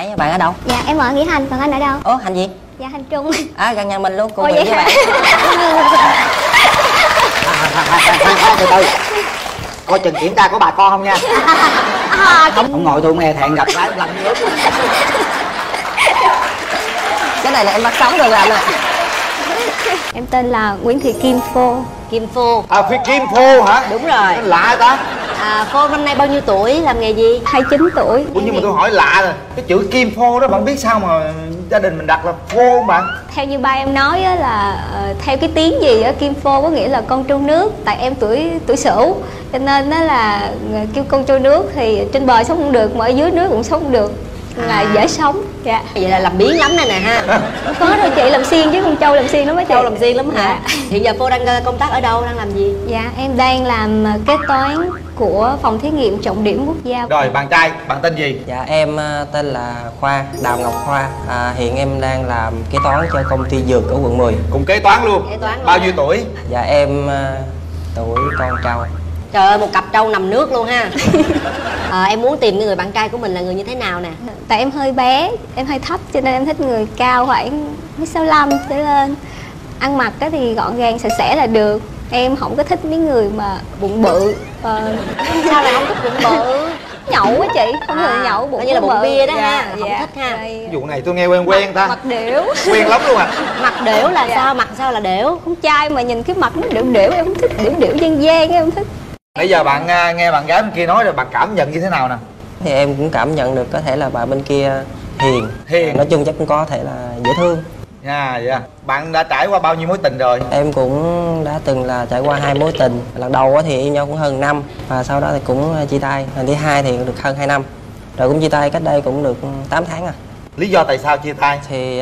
lại. Bạn ở đâu? Dạ em ở Nghĩa Hành, còn anh ở đâu? Ủa hành gì? Dạ Hành Trung. À gần nhà mình luôn, cùng Ủa, với bạn. Từ từ, coi chừng kiểm tra có bà con không nha. Không ngồi tôi nghe thẹn gặp gái lạnh nước. Cái này là em bắt sống rồi anh ạ. Em tên là Nguyễn Thị Kim Phô. Kim Phô. À Phi Kim Phô hả? Đúng rồi. Lạ ta. Phô năm nay bao nhiêu tuổi, làm nghề gì? 29 tuổi. Ủa nhưng mà tôi hỏi lạ rồi, cái chữ Kim Phô đó bạn biết sao mà gia đình mình đặt là Phô không bạn? Theo như ba em nói á, là theo cái tiếng gì á, Kim Phô có nghĩa là con trâu nước. Tại em tuổi Sửu cho nên nó là kêu con trâu nước thì trên bờ sống không được mà ở dưới nước cũng sống không được, là dễ sống. Dạ. Vậy là làm biếng lắm này nè ha. Không có đâu chị, làm xiên chứ con trâu làm xiên lắm á chị. Trâu làm xiên lắm hả? Dạ. Hiện giờ Phô đang công tác ở đâu, đang làm gì? Dạ em đang làm kế toán của phòng thí nghiệm trọng điểm quốc gia. Rồi bạn trai, bạn tên gì? Dạ em tên là Khoa, Đào Ngọc Khoa. Hiện em đang làm kế toán cho công ty dược ở quận 10. Cùng kế toán luôn. Kế toán luôn. Bao nhiêu tuổi? Dạ em tuổi con trâu. Trời ơi, một cặp trâu nằm nước luôn ha. Em muốn tìm cái người bạn trai của mình là người như thế nào nè? Tại em hơi bé, em hơi thấp cho nên em thích người cao khoảng 1m65 trở lên. Ăn mặc thì gọn gàng sạch sẽ là được. Em không có thích mấy người mà bụng bự. Sao lại không thích bụng bự? Nhậu á chị, không thường nhậu bụng như là bụng bự. bia đó Dạ, ha, không dạ. thích ha. Vụ này tôi nghe quen ta. Mặt đểu. Quen lắm luôn à. Mặt đểu là Dạ. sao? Mặt sao là đểu? Con trai mà nhìn cái mặt nó đểu em không thích, đểu gian gian em không thích. Bây giờ bạn nghe bạn gái bên kia nói rồi bạn cảm nhận như thế nào nè? Thì em cũng cảm nhận được có thể là bà bên kia hiền. Nói chung chắc cũng có thể là dễ thương. Dạ, dạ. Bạn đã trải qua bao nhiêu mối tình rồi? Em cũng đã từng là trải qua 2 mối tình. Lần đầu thì yêu nhau cũng hơn năm, và sau đó thì cũng chia tay. Lần thứ hai thì được hơn 2 năm. Rồi cũng chia tay cách đây cũng được 8 tháng à. Lý do tại sao chia tay? Thì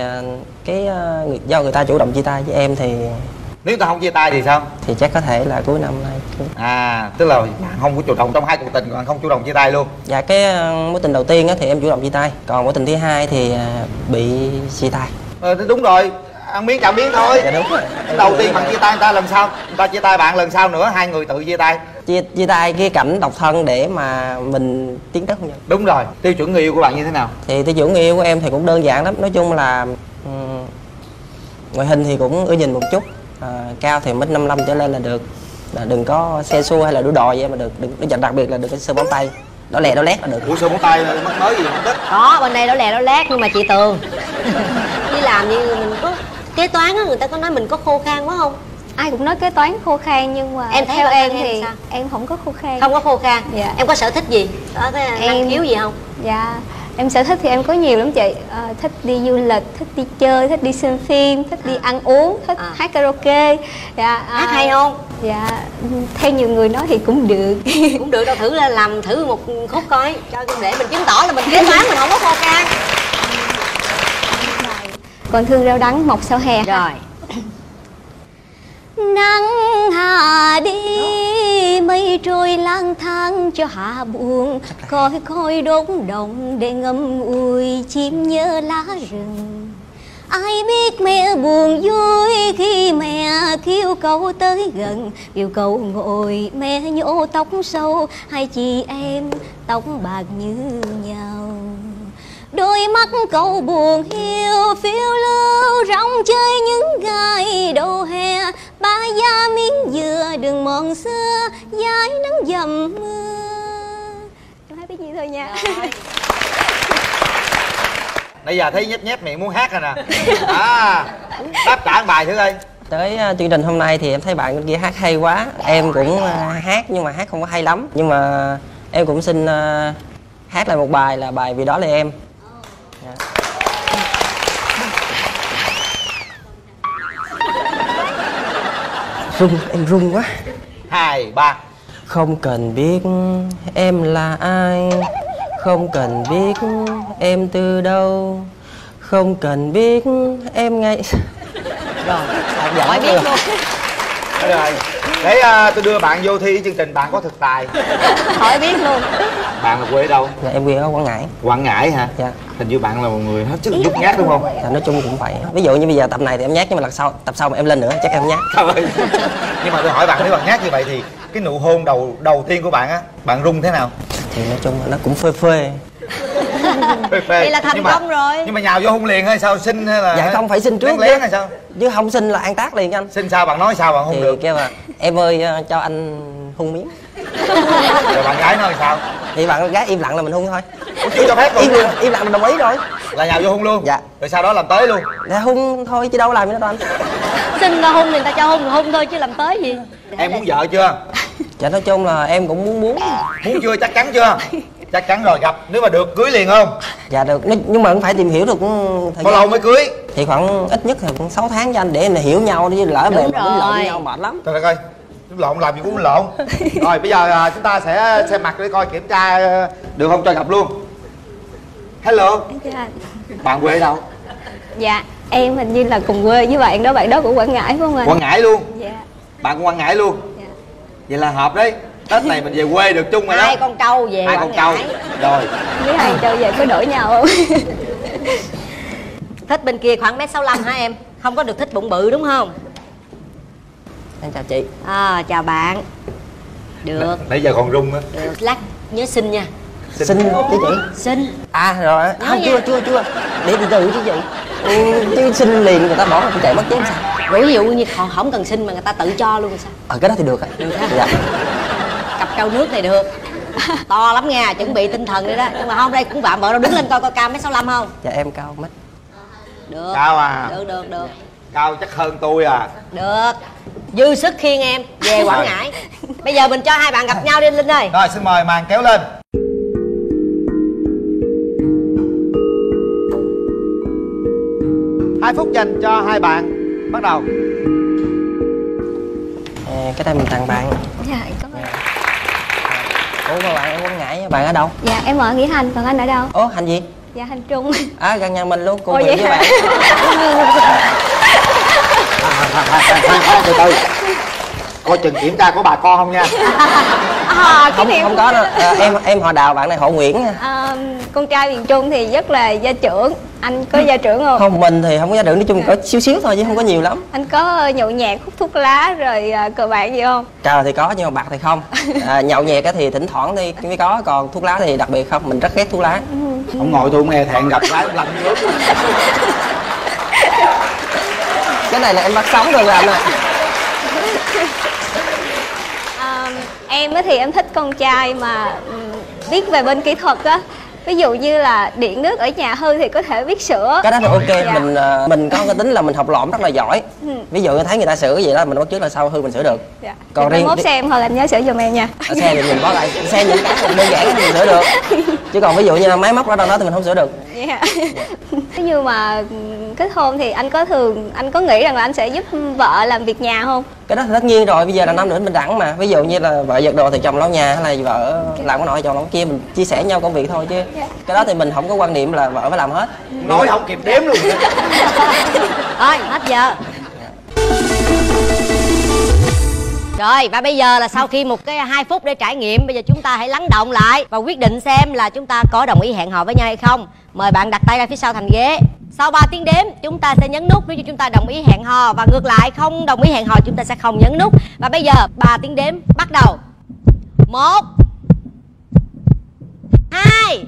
do người ta chủ động chia tay với em thì... Nếu ta không chia tay thì sao? Thì chắc có thể là cuối năm nay. Tức là bạn không có chủ động trong 2 cuộc tình, bạn không chủ động chia tay luôn. Dạ cái mối tình đầu tiên thì em chủ động chia tay. Còn mối tình thứ hai thì bị chia tay. Đúng rồi, ăn miếng chạm miếng thôi. Dạ đúng rồi. Đầu tiên bạn chia tay người ta, lần sau người ta chia tay bạn, lần sau nữa hai người tự chia tay. Chia tay cái cảnh độc thân để mà mình tiến tới hôn nhân. Đúng rồi. Tiêu chuẩn người yêu của bạn như thế nào? Thì tiêu chuẩn người yêu của em thì cũng đơn giản lắm. Nói chung là ngoại hình thì cũng ưa nhìn một chút, cao thì 1m55 trở lên là được. Đừng có xe xua hay là đũa đòi vậy mà được. Đừng, đặc biệt là đừng có sơ móng tay đỏ lè đỏ lét là được. Ủa sơ móng tay mắc mới gì không thích? Có, bên đây đỏ lè đỏ lét nhưng mà chị Tường đi làm như mình có kế toán á, người ta có nói mình có khô khan quá không? Ai cũng nói kế toán khô khan nhưng mà em thấy theo em thì sao? Em không có khô khan. Không có khô khan. Dạ. Em có sở thích gì? Có cái năng khiếu gì không? Dạ em sở thích thì em có nhiều lắm chị. Thích đi du lịch, thích đi chơi, thích đi xem phim, thích đi ăn uống, thích hát karaoke. Dạ, hát hay không? Dạ theo nhiều người nói thì cũng được. Cũng được đâu, thử làm thử một khúc coi cho để mình chứng tỏ là mình kế toán mình không có khô khan. Còn thương rau đắng mọc sau hè. Rồi. Nắng hạ đi mây trôi lang thang cho hạ buồn, coi coi đốn đồng để ngâm ngùi chim nhớ lá rừng. Ai biết mẹ buồn vui khi mẹ kêu cậu tới gần, kêu cậu ngồi mẹ nhổ tóc sâu, hai chị em tóc bạc như nhau. Đôi mắt cậu buồn hiu phiêu lưu rong chơi những ngày đầu hè, ba da miếng dừa đường mòn xưa dãi nắng dầm mưa. Em hát biết gì thôi nha. Nãy giờ thấy nhép nhép miệng muốn hát rồi nè. Đáp trả một bài thử coi. Tới chương trình hôm nay thì em thấy bạn bên kia hát hay quá. Em cũng hát nhưng mà hát không có hay lắm. Nhưng mà em cũng xin hát lại một bài là bài Vì Đó Là Em. Em run quá. 2, 3. Không cần biết em là ai, không cần biết em từ đâu, không cần biết em ngay. Rồi, hỏi biết luôn. Rồi, để tôi đưa bạn vô thi chương trình Bạn Có Thực Tài. Hỏi biết luôn. Bạn là quê ở đâu? Dạ em quê ở Quảng Ngãi. Quảng Ngãi hả? Dạ. Hình như bạn là một người hết sức nhút nhát đúng không? Dạ, nói chung cũng vậy. Ví dụ như bây giờ tập này thì em nhát, nhưng mà lần sau tập sau mà em lên nữa chắc em nhát. Trời ơi. Nhưng mà tôi hỏi bạn, nếu bạn nhát như vậy thì cái nụ hôn đầu tiên của bạn á, bạn rung thế nào? Thì nói chung là nó cũng phê phê. Vậy là thành công rồi. Nhưng mà nhào vô hôn liền hay sao, xin hay là Dạ không, phải xin trước lén hay sao? chứ không xin là an tác liền anh. Xin sao bạn nói sao bạn hôn Thì được? kêu là em ơi cho anh hôn miếng. Rồi bạn gái nói sao? Thì bạn gái im lặng là mình hôn thôi. Ủa, chưa cho phép luôn. Im lặng là đồng ý rồi. Là nhào vô hôn luôn? Dạ. Rồi sau đó làm tới luôn? Dạ hôn thôi chứ đâu làm gì nữa đâu anh. Xin ra hôn thì người ta cho hôn thôi chứ làm tới gì. Em muốn vợ chưa? Dạ nói chung là em cũng muốn. Muốn chưa, chắc chắn chưa? Chắc chắn rồi, gặp nếu mà được cưới liền không? Dạ được, nhưng mà cũng phải tìm hiểu được thời Bao lâu mới cưới? Thì khoảng ít nhất là cũng 6 tháng cho anh để hiểu nhau đi, lỡ bề đánh lộn với nhau mệt lắm. Trời đất ơi, đánh lộn làm gì cũng đánh lộn. Rồi bây giờ chúng ta sẽ xem mặt để coi kiểm tra được không, cho gặp luôn. Hello. Dạ. Bạn quê ở đâu? Dạ em hình như là cùng quê với bạn đó của Quảng Ngãi phải không anh? Quảng Ngãi luôn? Dạ. Bạn của Quảng Ngãi luôn? Dạ. Vậy là hợp đấy. Tết này mình về quê được chung rồi đó. Hai con trâu về Hai con trâu. Rồi. Với hai trâu về có đổi nhau không? Thích bên kia khoảng 1m65 hả em? Không có được thích bụng bự đúng không? Em chào chị. Chào bạn. Được. Nãy giờ còn rung á. Được, lát nhớ xin nha. Xin chứ chị. Xin. À rồi, không nha. chưa. Để từ từ chứ chị. Chứ xin liền người ta bỏ tôi chạy mất chém sao? Rồi ví dụ như họ không cần xin mà người ta tự cho luôn sao? Cái đó thì được ạ. Được ha. Dạ. Cặp trâu nước này được. To lắm nha, chuẩn bị tinh thần đi đó. Nhưng mà không, đây cũng vạm vợ đâu, đứng lên coi cao 1m65 không? Dạ em cao mét. Được. Cao à? Được. Cao chắc hơn tôi à. Được. Dư sức khiêng em về Quảng Ngãi. Bây giờ mình cho hai bạn gặp nhau đi Linh ơi. Rồi xin mời màn kéo lên. Hai phút dành cho hai bạn. Bắt đầu. Cái đây mình tặng bạn. Dạ có. Ủa mà bạn ở Quảng Ngãi, bạn ở đâu? Dạ em ở Nghĩa Hành, còn anh ở đâu? Ủa hành gì? Dạ Hành Trung. Gần nhà mình luôn, cùng Ủa, huyện vậy với bạn. Từ từ. Coi chừng kiểm tra có bà con không nha. Không có đâu. Em họ Đào, bạn này họ Nguyễn nha. Con trai miền Trung thì rất là gia trưởng. Anh có gia trưởng không? Không, mình thì không có gia trưởng, nói chung có xíu thôi chứ không có nhiều lắm. Anh có nhậu nhẹt, hút thuốc lá rồi cờ bạc gì không? Cờ thì có nhưng mà bạc thì không. Nhậu nhẹt thì thỉnh thoảng thì mới có, còn thuốc lá thì đặc biệt không, mình rất ghét thuốc lá. Ông ngồi tôi cũng e thẹn gặp gái lạnh nước. Cái này là em bắt sống rồi anh ạ. Em thì em thích con trai mà biết về bên kỹ thuật á. Ví dụ như là điện nước ở nhà hư thì có thể biết sửa. Cái đó thì ok. Dạ. Mình có cái tính là mình học lỏm rất là giỏi. Ví dụ như thấy người ta sửa cái gì đó mình bắt chước là sau hư mình sửa được. Dạ. Còn riêng riêng mốt xe em thôi anh nhớ sửa giùm em nha. xe thì mình có lại xe những cái mình đơn giản thì mình sửa được, chứ còn ví dụ như là máy móc ở đâu đó thì mình không sửa được. Yeah. Nếu như mà kết hôn thì anh có nghĩ rằng là anh sẽ giúp vợ làm việc nhà không? Cái đó thì tất nhiên rồi, bây giờ là nam nữ bình đẳng mà. Ví dụ như là vợ giặt đồ thì chồng lau nhà, hay là vợ làm cái nọ chồng làm cái kia, mình chia sẻ nhau công việc thôi chứ. Cái đó thì mình không có quan niệm là vợ phải làm hết. Nói không kịp đếm luôn. Thôi hết giờ. Rồi và bây giờ là sau khi một cái 2 phút để trải nghiệm, bây giờ chúng ta hãy lắng động lại và quyết định xem là chúng ta có đồng ý hẹn hò với nhau hay không. Mời bạn đặt tay ra phía sau thành ghế. Sau 3 tiếng đếm chúng ta sẽ nhấn nút nếu như chúng ta đồng ý hẹn hò, và ngược lại không đồng ý hẹn hò chúng ta sẽ không nhấn nút. Và bây giờ 3 tiếng đếm bắt đầu. 1 2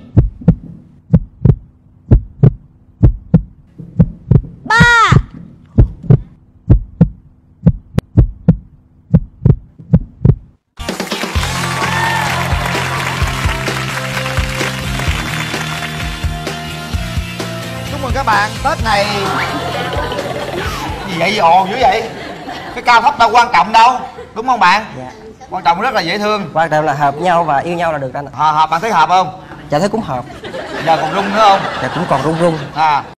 3. Chúc mừng các bạn, Tết này gì vậy, gì ồn dữ vậy? Cái cao thấp đâu quan trọng đâu, đúng không bạn? Dạ. Quan trọng rất là dễ thương. Quan trọng là hợp nhau và yêu nhau là được anh ạ. Hợp, bạn thấy hợp không? Dạ thấy cũng hợp. Giờ còn rung nữa không? Dạ cũng còn run run.